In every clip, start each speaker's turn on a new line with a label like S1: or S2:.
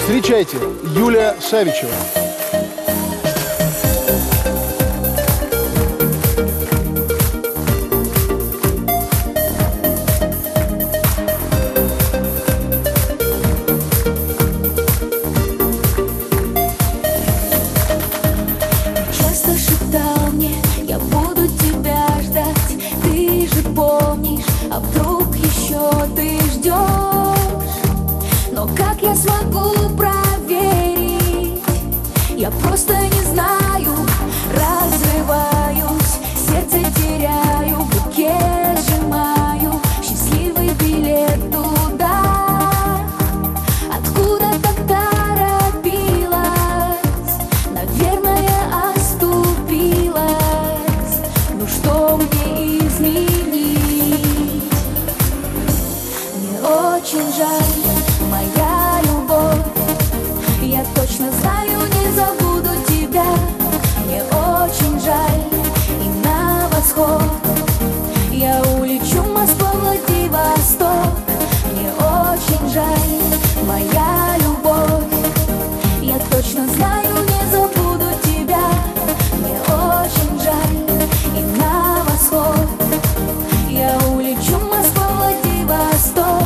S1: Встречайте, Юлия Савичева.
S2: Часто шептал мне, я буду тебя ждать. Ты же помнишь, а вдруг еще ты ждешь? Но как я смогу проверить? Я просто не знаю. Разрываюсь, сердце теряю, в руке сжимаю счастливый билет туда, откуда так торопилась. Наверное, оступилась. Ну что мне изменить? Мне очень жаль, моя любовь. Я точно знаю, не забуду тебя. Мне очень жаль, и на восход я улечу, Москва, Владивосток. Мне очень жаль, моя любовь. Я точно знаю, не забуду тебя. Мне очень жаль, и на восход я улечу, Москва, Владивосток.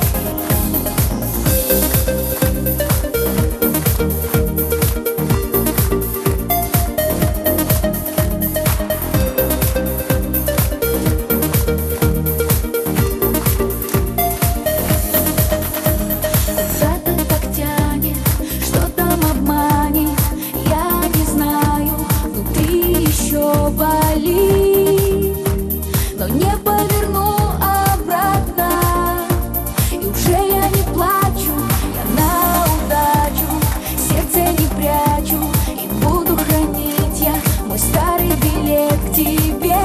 S2: Куда-то так тянет, что там обманет, я не знаю, внутри еще болит. Но не поверну обратно, и уже я не плачу, я на удачу сердце не прячу, и буду хранить я мой старый билет к тебе.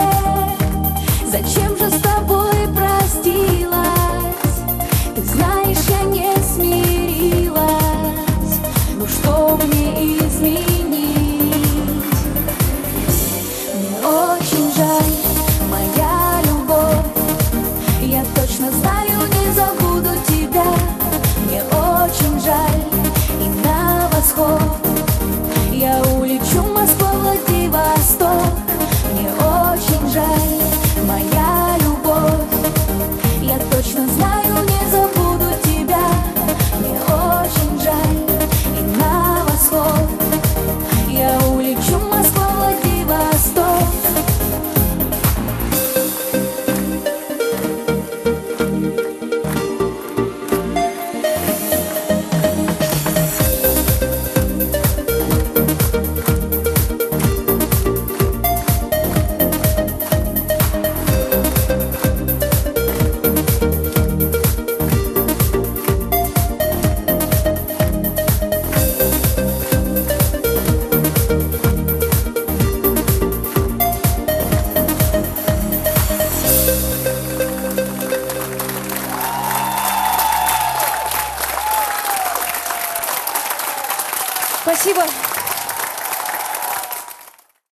S2: Зачем же с тобой простилась? Ты знаешь, я не смирилась. Ну что мне изменить? Мне очень жаль, моя любовь. Я точно знаю, не забуду тебя. Мне очень жаль, и на восход я улечу, Москва, Владивосток. Мне очень жаль, моя любовь. Я точно знаю, не забуду тебя. Мне очень жаль, и на восход я улечу, Москва, Владивосток.
S3: Спасибо.